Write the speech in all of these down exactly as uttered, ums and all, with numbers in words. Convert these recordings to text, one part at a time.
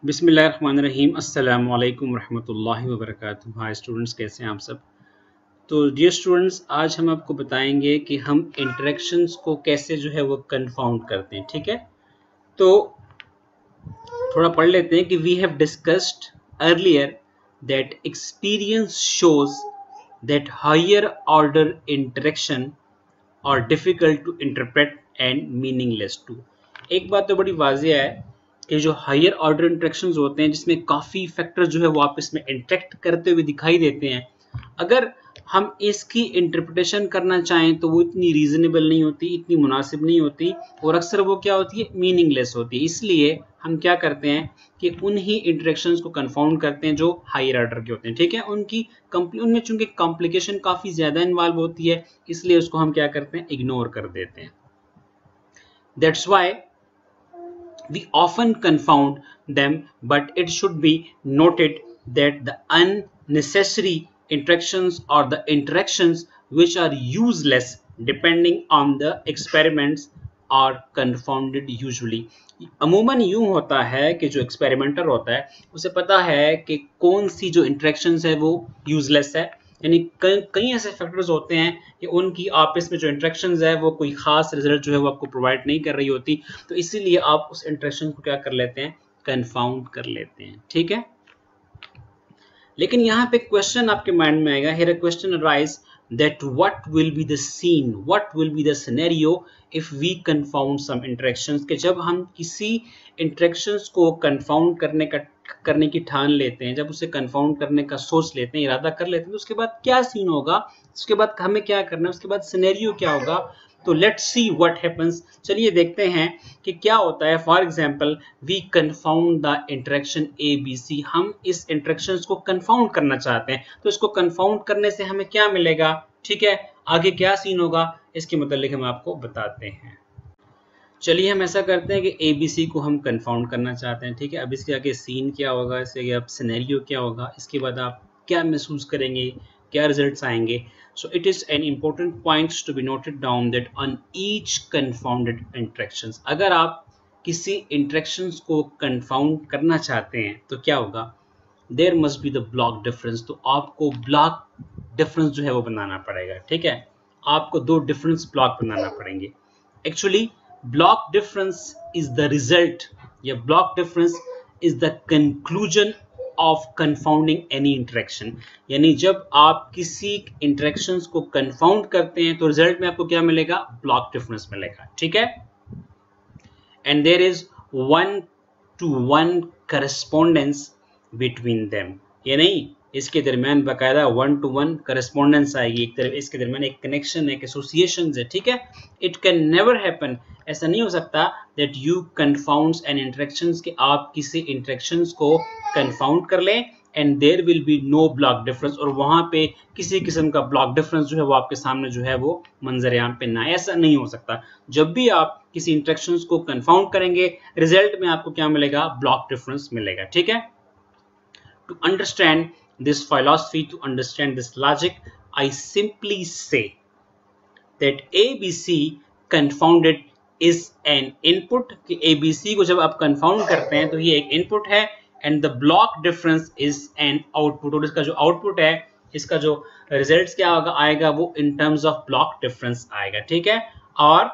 बिस्मिल्लाहिर्रहमानिर्रहीम अस्सलामु अलैकुम रहमतुल्लाहि व बरकातुहू। हाय स्टूडेंट्स, कैसे हैं आप सब। तो डियर स्टूडेंट्स, आज हम आपको बताएंगे कि हम इंटरेक्शंस को कैसे जो है वो कंफाउंड करते हैं। ठीक है, तो थोड़ा पढ़ लेते हैं कि we have discussed earlier that experience shows that higher order interaction और difficult to interpret and meaningless too. एक बात तो बड़ी वाज़ेह है कि जो हायर ऑर्डर इंटरेक्शंस होते हैं जिसमें काफ़ी फैक्टर्स जो है वो आपस में इंटरेक्ट करते हुए दिखाई देते हैं, अगर हम इसकी इंटरप्रिटेशन करना चाहें तो वो इतनी रीजनेबल नहीं होती, इतनी मुनासिब नहीं होती और अक्सर वो क्या होती है, मीनिंगलेस होती है। इसलिए हम क्या करते हैं कि उन्हीं इंटरेक्शंस को कंफाउंड करते हैं जो हायर ऑर्डर के होते हैं। ठीक है, उनकी उनमें चूंकि कॉम्प्लिकेशन काफ़ी ज़्यादा इन्वॉल्व होती है, इसलिए उसको हम क्या करते हैं, इग्नोर कर देते हैं। That's why we often confound them, but it should be noted that the unnecessary interactions or the interactions which are useless depending on the experiments are confounded usually। अमूमन यूं होता है कि जो एक्सपेरिमेंटर होता है उसे पता है कि कौन सी जो इंटरेक्शंस है वो यूजलेस है, यानी कई कई ऐसे फैक्टर्स होते हैं कि उनकी आपस में जो इंटरेक्शंस है वो कोई खास रिजल्ट जो है वो आपको प्रोवाइड नहीं कर रही होती, तो इसीलिए आप उस इंटरेक्शन को क्या कर लेते हैं, कंफाउंड कर लेते हैं। ठीक है, लेकिन यहाँ पे क्वेश्चन आपके माइंड में आएगा, here a question arise that what will be the scene, what will be the scenario if we confound some interactions, कि जब हम किसी interactions को confound करने का करने की ठान लेते हैं, जब उसे confound करने का सोच लेते हैं, इरादा कर लेते हैं, तो उसके बाद क्या सीन होगा, उसके बाद हमें क्या करना है, उसके बाद सिनेरियो क्या होगा। तो लेट्स सी व्हाट हैपेंस। चलिए देखते हैं कि क्या होता है। For example, we confound the interaction A B C. हम इस इंटरेक्शंस को कंफाउंड करना चाहते हैं, तो इसको कंफाउंड करने से हमें क्या मिलेगा। ठीक है, आगे क्या सीन होगा इसके मतलब हम आपको बताते हैं। चलिए हम ऐसा करते हैं कि ए बी सी को हम कंफाउंड करना चाहते हैं। ठीक है, अब इसके आगे सीन क्या होगा, इसके आगे अब सिनेरियो क्या होगा, इसके बाद आप क्या महसूस करेंगे, क्या रिजल्ट्स आएंगे। So it is an important point to be noted down that on each confounded interactions, अगर आप किसी interactions को confound करना चाहते हैं तो क्या होगा, there must be the block difference। तो आपको block difference जो है वो बनाना पड़ेगा। ठीक है, आपको दो difference block बनाना पड़ेंगे। Actually block difference is the result या block difference is the conclusion of confounding any interaction। यानी जब आप किसी इंटरेक्शंस को कंफाउंड करते हैं तो रिजल्ट में आपको क्या मिलेगा, ब्लॉक डिफरेंस मिलेगा। ठीक है, and there is one to one correspondence between them, ये नहीं, इसके दरमियान बाकायदा वन टू वन करस्पॉन्डेंस आएगी, एक तरफ इसके दरमियान एक कनेक्शन है, एक एसोसिएशन है। ठीक है, इट कैन नेवर हैपन, ऐसा नहीं हो सकता that you confounds an interactions, के आप किसी इंटरेक्शंस को कंफाउंड कर लें and there will be no block difference, और वहां पे किसी किस्म का ब्लॉक डिफरेंस जो है वो आपके सामने जो है वो मंजर-ए-आम पे ना, ऐसा नहीं हो सकता। जब भी आप किसी इंटरेक्शंस को कंफाउंड करेंगे, रिजल्ट में आपको क्या मिलेगा, ब्लॉक डिफरेंस मिलेगा। ठीक है, to understand this philosophy, to understand this logic, I simply say that A B C confounded is an input, कि A B C को जब आप confound करते हैं तो ये एक input है, and the block difference is an output, और इसका जो output है, इसका जो results क्या होगा आएगा वो in terms of block difference आएगा। ठीक है, और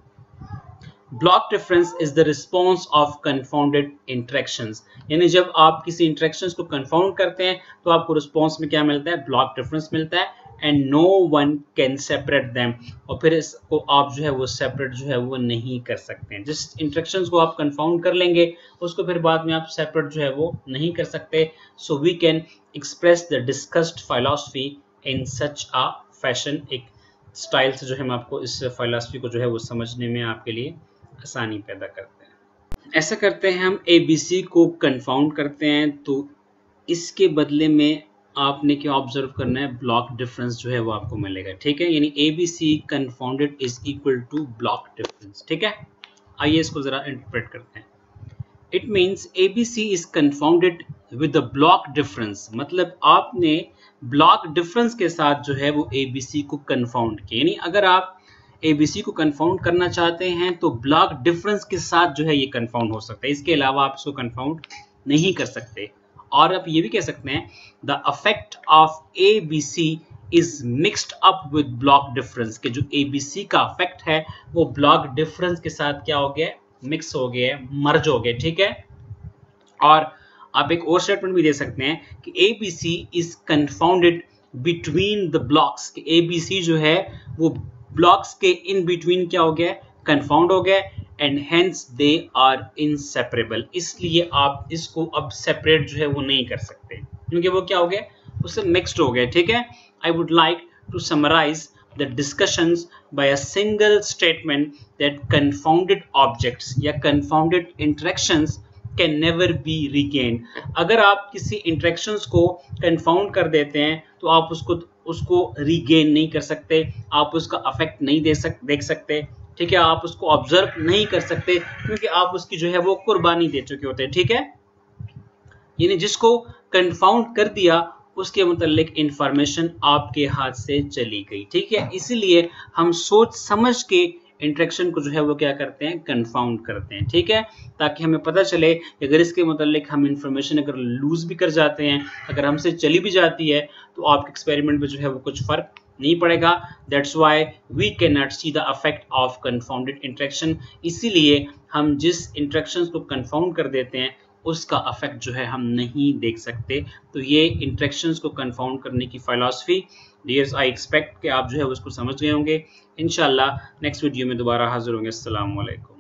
block difference is the response of confounded interactions, यानी जब आप किसी इंटरेक्शंस को कंफाउंड करते हैं तो आपको रिस्पॉन्स में क्या मिलता है, ब्लॉक डिफरेंस मिलता है, and no one can separate them, और फिर इसको आप जो है वो सेपरेट जो है वो नहीं कर सकते हैं। जिस इंटरेक्शंस को आप कंफाउंड कर लेंगे उसको फिर बाद में आप सेपरेट जो है वो नहीं कर सकते। So we can express the discussed philosophy in such a fashion, एक स्टाइल से जो है हम आपको इस फिलॉसफी को जो है वो समझने में आपके लिए आसानी पैदा करते हैं। ऐसा करते हैं, हम ए बी सी को कंफाउंड करते हैं, तो इसके बदले में आपने क्या ऑब्जर्व करना है, ब्लॉक डिफरेंस जो है वो आपको मिलेगा। ठीक है, यानी A B C confounded is equal to block difference. ठीक है, आइए इसको जरा इंटरप्रेट करते हैं। It means A B C is confounded with the block difference, मतलब आपने ब्लॉक डिफरेंस के साथ जो है वो ए बी सी को कंफाउंड किया, यानी अगर आप ए बी सी को कंफाउंड करना चाहते हैं तो ब्लॉक डिफरेंस के साथ जो है ये कंफाउंड हो सकता है, इसके अलावा आप इसको कंफाउंड नहीं कर सकते। और आप ये भी कह सकते हैं the affect of A B C is mixed up with block difference, के जो ए बी सी का अफेक्ट है वो ब्लॉक डिफरेंस के साथ क्या हो गया, मिक्स हो गया, मर्ज हो गया, ठीक है। और आप एक और स्टेटमेंट भी दे सकते हैं कि A B C is confounded between the blocks, कि ए बी सी जो है वो ब्लॉक्स के इन बिटवीन क्या हो गया, कन्फाउंड हो गया, and hence they are inseparable, इसलिए आप इसको अब सेपरेट जो है वो नहीं कर सकते क्योंकि वो क्या हो गया, उससे मिक्स्ड हो गया, ठीक है। I would like to summarise the discussions by a single statement that confounded objects या confounded interactions can never be regained। अगर आप किसी इंटरेक्शंस को confound कर देते हैं तो आप उसको उसको regain नहीं कर सकते, आप उसका अफेक्ट नहीं दे सक देख सकते, ठीक है, आप उसको ऑब्जर्व नहीं कर सकते क्योंकि आप उसकी जो है वो कुर्बानी दे चुके होते हैं, ठीक है। यानी जिसको कंफाउंड कर दिया उसके मुतालिक इंफॉर्मेशन आपके हाथ से चली गई, ठीक है। इसीलिए हम सोच समझ के इंटरेक्शन को जो है वो क्या करते हैं, कंफाउंड करते हैं, ठीक है, ताकि हमें पता चले कि अगर इसके मुतालिक हम इंफॉर्मेशन अगर लूज भी कर जाते हैं, अगर हमसे चली भी जाती है तो आपके एक्सपेरिमेंट में जो है वो कुछ फर्क नहीं पड़ेगा। That's why we can not see the affect of confounded interaction. इसीलिए हम जिस इंटरेक्शंस को कंफाउंड कर देते हैं उसका अफेक्ट जो है हम नहीं देख सकते। तो ये इंटरेक्शंस को कंफाउंड करने की फिलॉसफी डियर्स, आई एक्सपेक्ट कि आप जो है उसको समझ गए होंगे। इंशाल्लाह नेक्स्ट वीडियो में दोबारा हाजिर होंगे। अस्सलाम वालेकुम।